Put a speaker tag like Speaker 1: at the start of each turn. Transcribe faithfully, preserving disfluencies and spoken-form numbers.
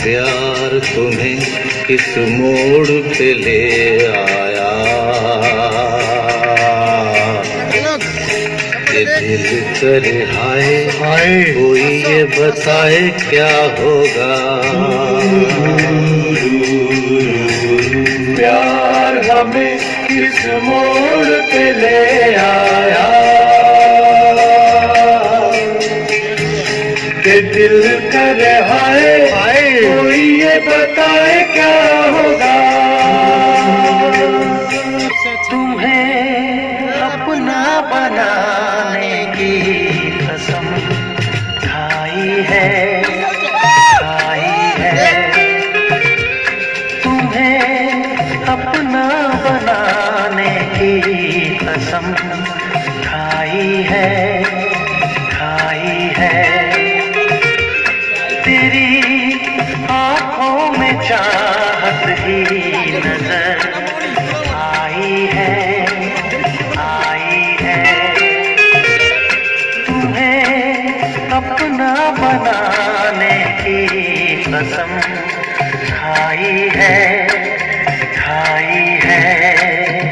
Speaker 1: प्यार तुम्हें किस मोड़ पे ले आया, ये दिल करे हाय हाय कोई ये बताए क्या होगा।
Speaker 2: प्यार हमें किस मोड़ पे ले आया, ये दिल करे हाय हाय कोई ये बताए क्या होगा।
Speaker 3: तुम्हें अपना बनाने की कसम खाई है, खाई है। तुम्हें अपना बनाने की कसम खाई है, खाई है। तेरी आँखों में चाहत ही नजर आई है, आई है। तुम्हें अपना बनाने की कसम खाई है, खाई है।